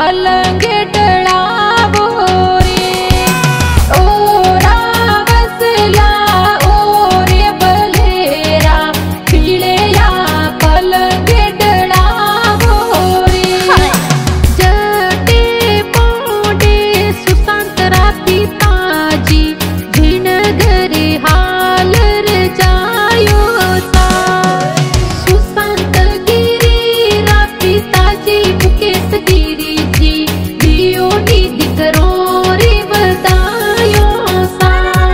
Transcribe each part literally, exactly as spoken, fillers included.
पलंग डळावो रे। ओरा वसला ओ रे बलेरा पिळया पलंग डळावो रे। जटे पोडे सुसांतरा पिताजी झिण घरी हालर जायो सा। सुशांत गिरी रा पिताजी मुकेश गिरी जी दियो नी दिकरो रे बतायो सा।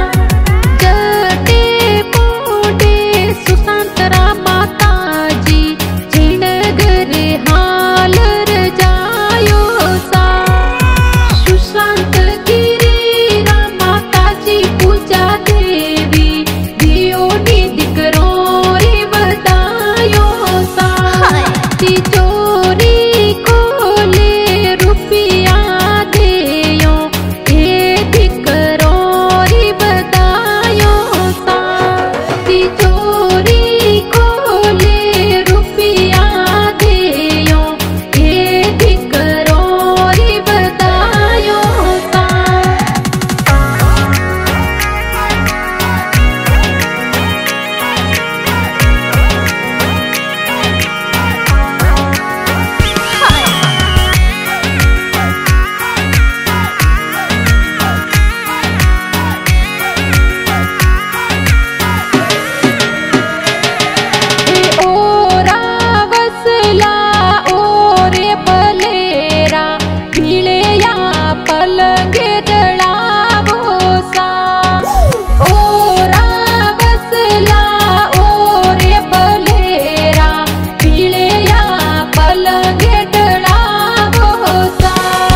जटे पोडे सुशांतरा माताजी झिण घरी हालर जायो सा। सुशांत गिरी रा माताजी पूजा देवी दियो नी दिकरो रे बतायो सा। तिजोरी खोले रुपया देयो ए दिकरो रे बतायो सा। तिजोरी खोले रुपया देयो ए दिकरो रे बतायो सा। ओरा वसला ओ रे बलेरा पिळया पलंग डळावो सा। ओरा वसला ओ रे बलेरा पिळया पलंग डळावो सा।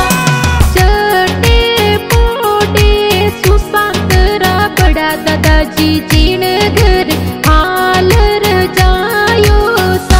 जटे पोडे सुशांतरा बड़ा दादाजी जीण घर हालर जायो सा।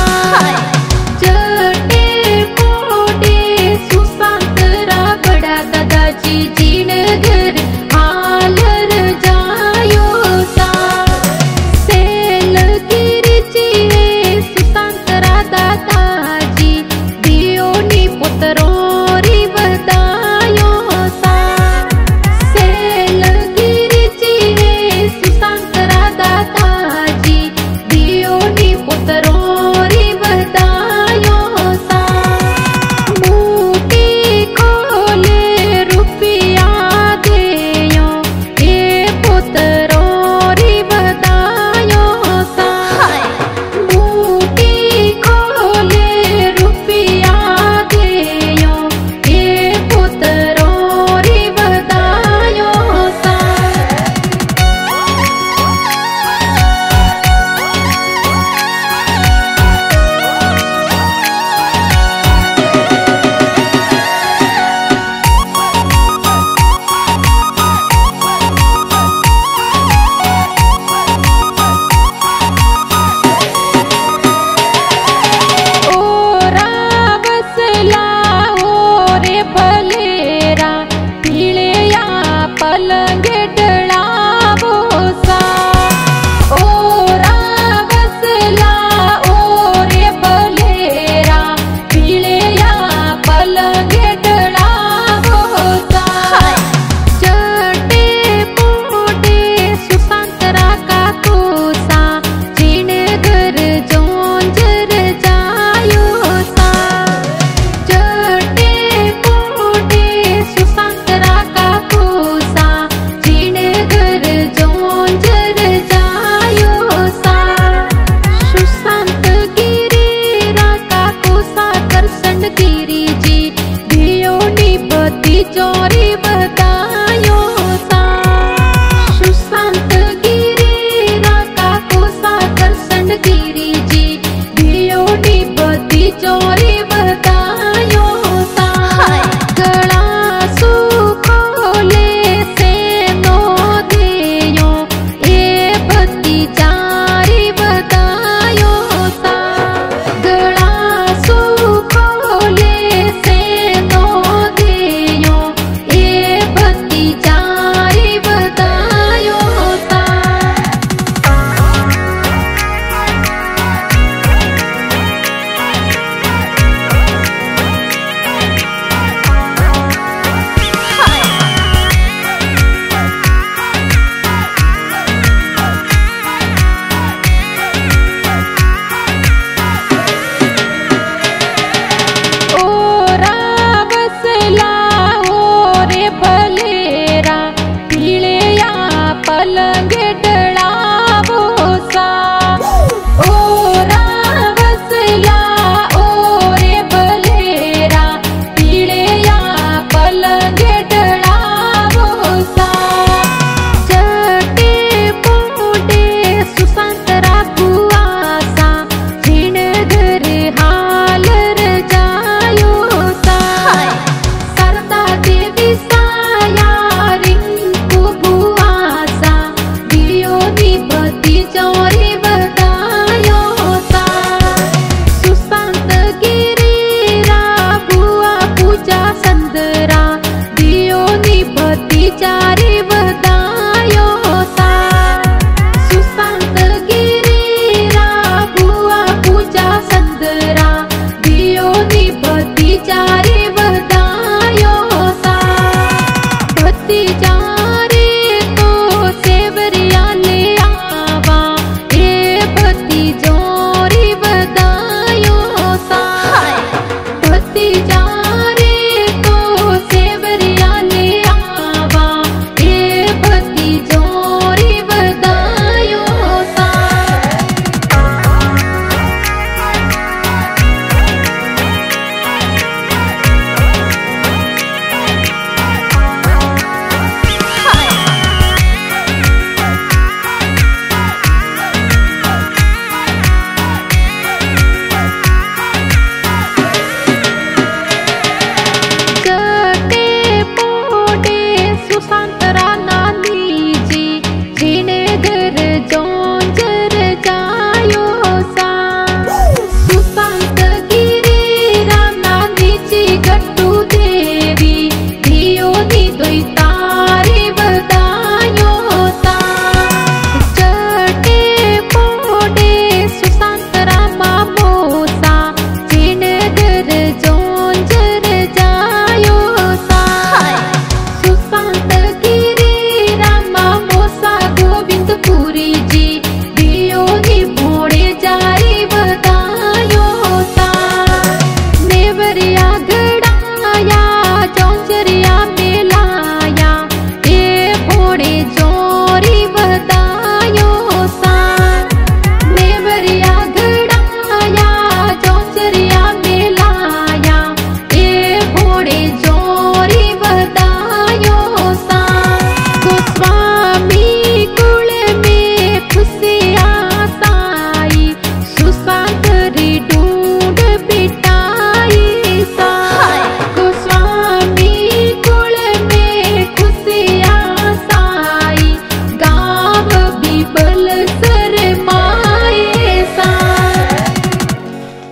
जटे पोडे सुशांतरा बड़ा दादाजी जीण घर हालर जायो सा। सेल गिरीजी रे सुशांतरा दादाजी दियो नी पुतरो रे बतायो सा। सेल गिरीजी रे सुशांतरा दादाजी दियो नी पुतरो रे बतायो सा। मुठी खोले रुपया देयो ए पुतरो रे बतायो सा। मुठी खोले रुपया देयो ए पुतरो रे बतायो सा। ओरा वसला ओ रे बलेरा पिळया पलंग